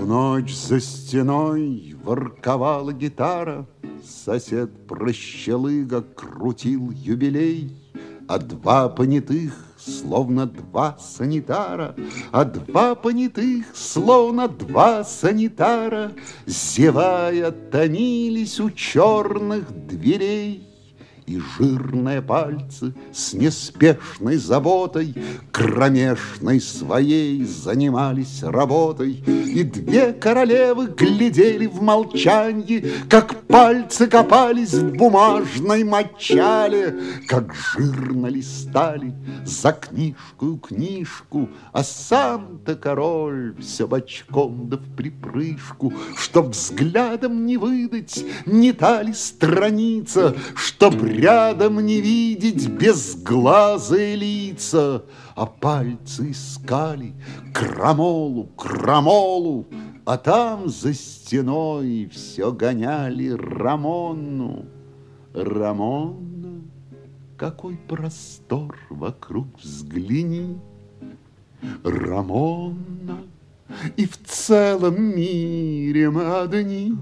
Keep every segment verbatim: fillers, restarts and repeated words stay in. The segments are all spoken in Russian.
Всю ночь за стеной ворковала гитара, сосед-прощелыга крутил юбилей, а два понятых, словно два санитара, а два понятых, словно два санитара, зевая, томились у черных дверей. И жирные пальцы с неспешной заботой кромешной своей занимались работой. И две королевы глядели в молчанье, как пальцы копались в бумажной мочале, как жирно листали за книжку книжку, а сам-то король все бочком да в припрыжку, чтоб взглядом не выдать, не та ли страница, чтоб рядом не видеть безглазые лица, а пальцы искали крамолу, крамолу, а там за стеной все гоняли Рамонну. Рамонна, какой простор вокруг взгляни, Рамонна, и в целом мире мы одни.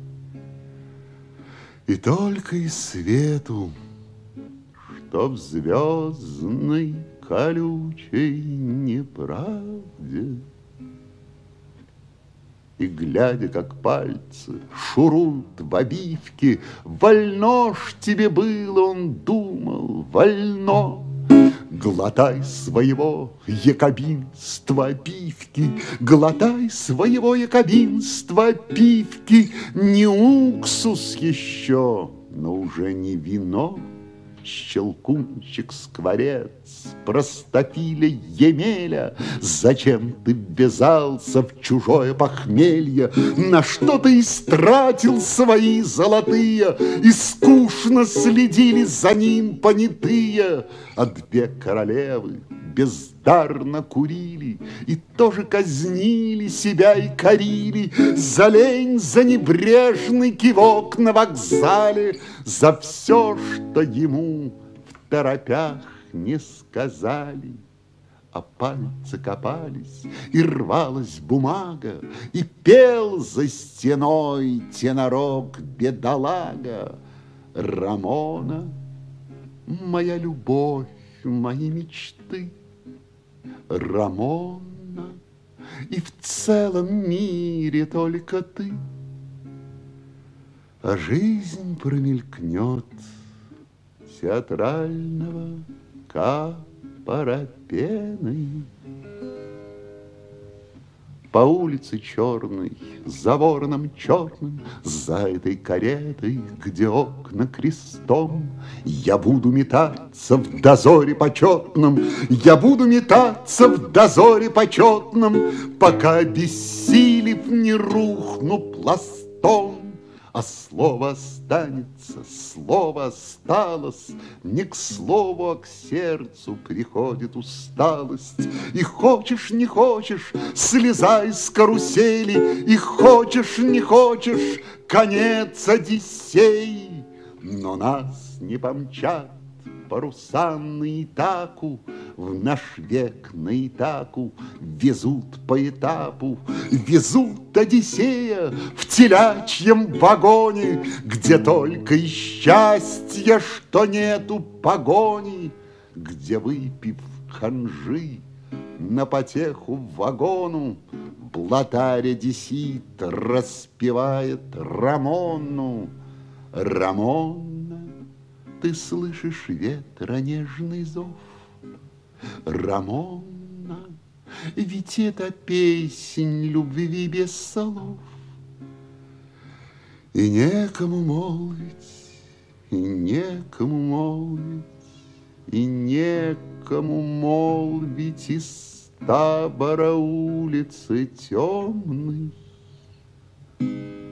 И только и свету, что в звездной колючей неправде. И, глядя, как пальцы шуруют в обивке, вольно ж тебе было, он думал, вольно. Глотай своего якобинства пивки, глотай своего якобинства пивки, не уксус еще, но уже не вино. Щелкунчик, скворец, простофиля Емеля, зачем ты ввязался в чужое похмелье? На что ты истратил свои золотые? И скучно следили за ним понятые, а две королевы бездарно курили и тоже казнили себя и корили за лень, за небрежный кивок на вокзале, за все, что ему в торопях не сказали. А пальцы копались, и рвалась бумага, и пел за стеной тенорок бедолага. Рамона, моя любовь, мои мечты, Рамона, и в целом мире только ты. А жизнь промелькнет театрального капора пеной. По улице черной, за вороном черным, за этой каретой, где окна крестом, я буду метаться в дозоре почетном, я буду метаться в дозоре почетном, пока, обессилев, не рухну пластом. А слово останется, слово осталось, не к слову, а к сердцу приходит усталость. И хочешь, не хочешь, слезай с карусели, и хочешь, не хочешь, конец Одиссей. Но нас не помчат паруса на Итаку, в наш век на Итаку везут по этапу, везут Одиссея в телячьем вагоне, где только и счастье, что нету погони, где, выпив ханжи на потеху вагону, блатарь одессит распевает Рамонну. Рамонна, ты слышишь ветра нежный зов? Рамонна, ведь это песнь любви без слов. И некому молвить, и некому молвить, и некому молвить из табора улицы темной.